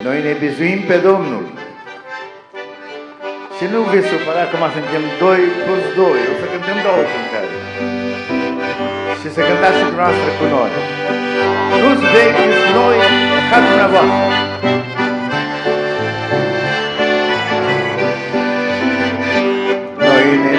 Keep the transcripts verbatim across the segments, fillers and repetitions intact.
Noi ne bizuim pe Domnul. Și nu veți supăra acum suntem doi plus doi, o să cântăm două cântări. Și să cântați și dumneavoastră cu noi. Nu-ți vechi noi ca dumneavoastră. Noi ne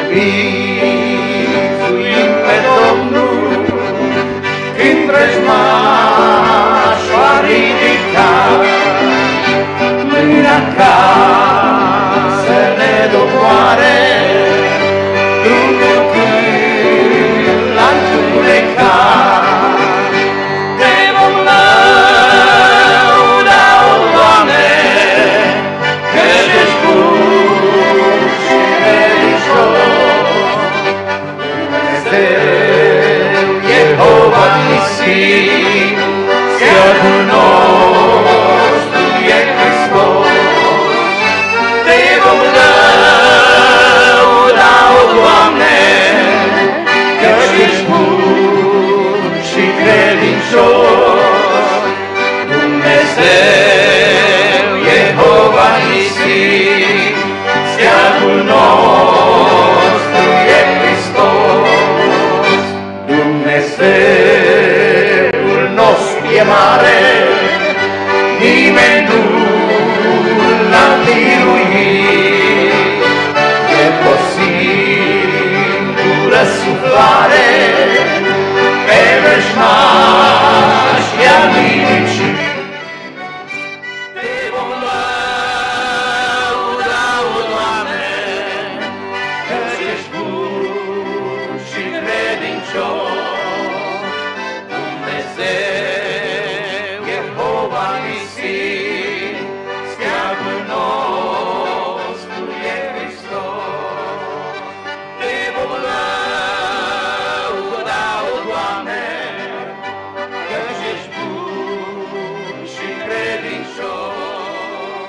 bizuim pe Domnul când vrăjmașul a ridicat mâna ca să ne doboare, drumul când l-a întunecat. Te vom lăuda, o Doamne, că-ți ești bun și credincios. Dumnezeu, Jehova Nisi, Sfântul nostru e Hristos. Te vom lăuda, o Doamne, că-ți ești bun și credincios. Dumnezeu, Jehova Nisi, Sfântul nostru e Hristos. Dumnezeul nostru e mare, nimeni nu l-a biruit. E o singură suflare pe vrăjmaș i-a nimicit. Te vom lăuda, o Doamne, că-ți ești bun și credincios. Dumnezeu, Jehova Nisi, Sfântul nostru e Hristos. Te vom lăuda, o Doamne, că-ți ești bun și credincios.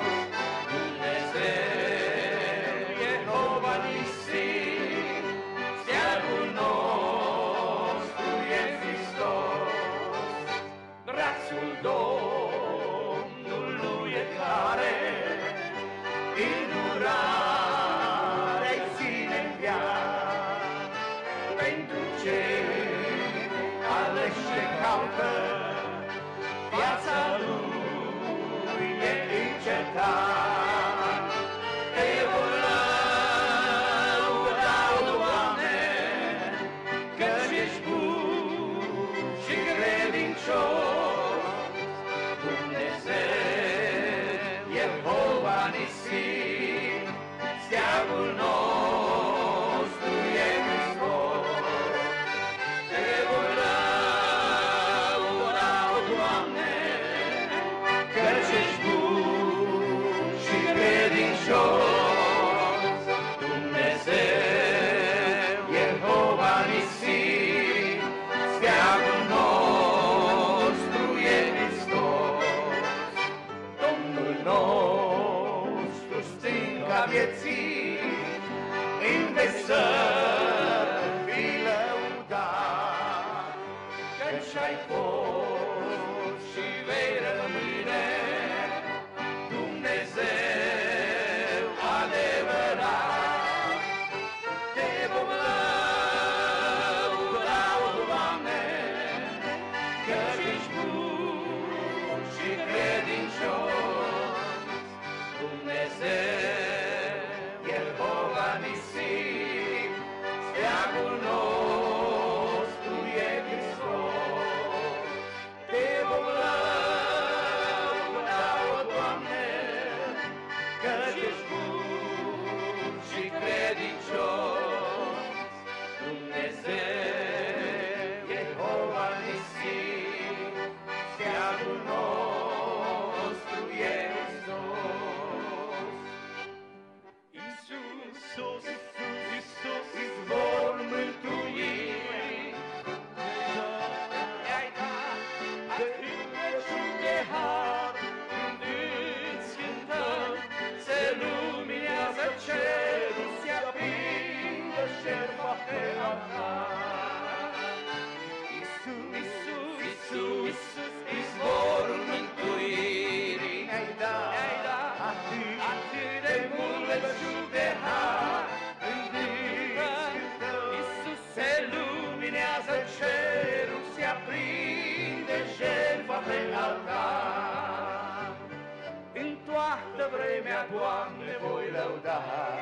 Dumnezeu, Jehova Nisi, Sfântul nostru e Hristos. Brațul Domnului e tare, îndurare-i ține-n viață. Pentru cei aleși ce caută, viața lui e încetat. Te vom lăuda, o Doamne, că-ți ești bun și credincios. Dumnezeu, Jehova Nisi, Sfântul nostru e Hristos. Te vom lăuda, o Doamne, că-ți ești bun și credincios. Dumnezeu, Jehova Nisi, Sfântul nostru e Hristos. Domnul nostru, stânca vieții, unde să fii lăudat, căci ai fost și vei rămâne Dumnezeu adevărat. Te vom lăuda, o Doamne, că-ți ești bun și credincios. Dumnezeu, mea, Doamne, voi lăuda.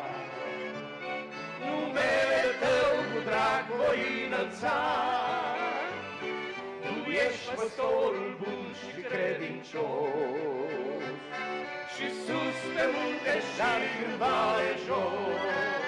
Numele Tău cu drag voi înălța. Tu ești păstorul bun și credincios, și sus pe munte și în vale jos.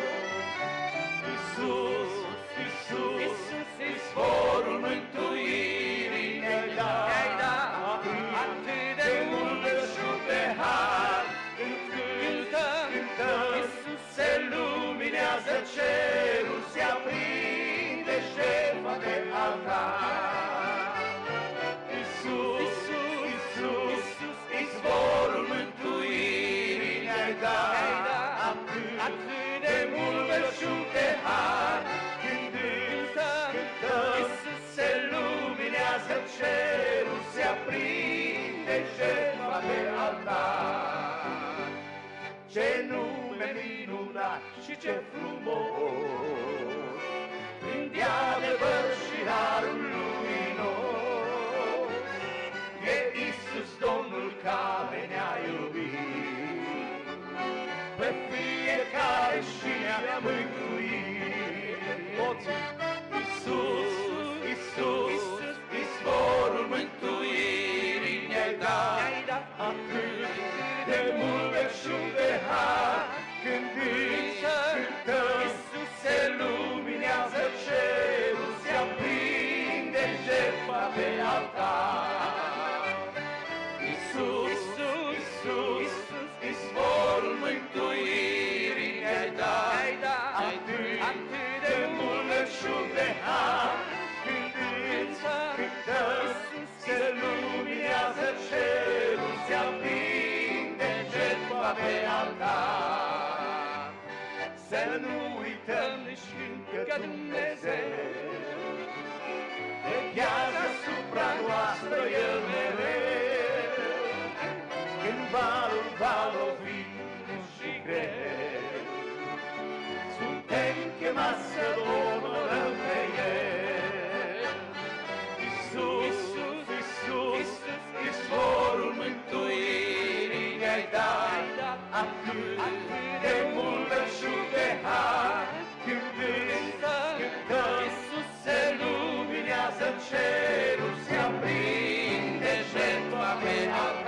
Iisus, Iisus, Iisus, izvorul mântuirii ne-ai dat, atât de mult și pe har. Cântăm, cântăm, Iisus, se luminează cerul, se aprinde șerpa de altar. Iisus, Iisus, Iisus, izvorul mântuirii ne-ai dat, atât de mult belșug de har. Cântăm, cântăm, Iisus, se luminează cerul, se aprinde jertfa pe altar. Ce nume minunat și ce frumos, plin de adevăr și harul luminos, e Iisus Domnul care ne-a iubit, pe fiecare și ne-a mântuit. Iisus, Iisus, izvorul mântuirii ne-ai dat, atât de mult belșug de har. Cântăm, cântăm, Iisus, se luminează cerul, se aprinde jertfa pe altar. Iisus, Iisus, izvorul mântuirii ne-ai dat, atât de mult belșug de har. Cântăm, cântăm, se luminează cerul, se aprinde jertfa pe altar. Să nu uităm nici când că Dumnezeu veghează asupra noastră El mereu. Când valul va lovi și greu, suntem chemați să onorăm pe El. Iisus, Iisus, izvorul mântuirii ne-ai dat, atât de mult belșug de har. Cântăm, cântăm, Iisus, se luminează cerul, se aprinde jertfa pe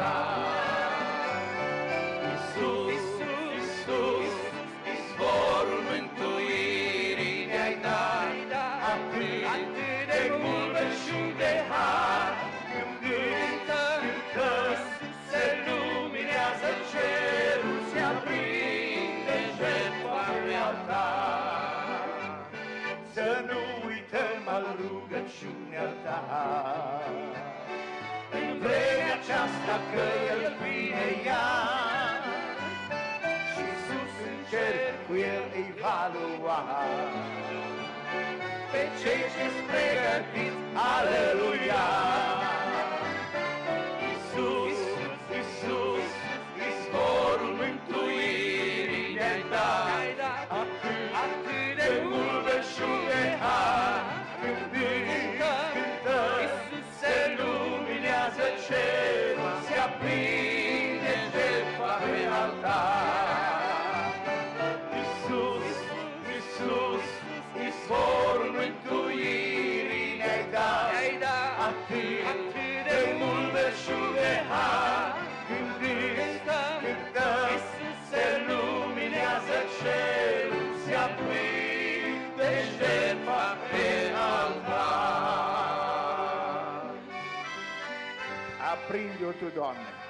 altar. Iisus, Iisus, izvorul mântuirii ne-ai dat, atât de mult belșug de har. Cântăm, cântăm, se luminează cerul, se aprinde jertfa pe altar. Să nu uităm al rugăciunea Ta, în vremea aceasta că El vine iar, și sus în cer cu El îi va lua pe cei ce-s pregătiți. Aleluia! Iisus, Iisus, izvorul mântuirii ne-ai dat, atât de mult belșug de har. Cântăm, cântăm, Iisus, se luminează cerul, se aprinde jertfa pe altar. Iisus, Iisus, izvorul mântuirii ne-ai dat, atât de mult belșug de har. Cântăm, cântăm, Iisus, se luminează cerul, se aprinde jertfa pe altar. Aprinde-o Tu, Doamne!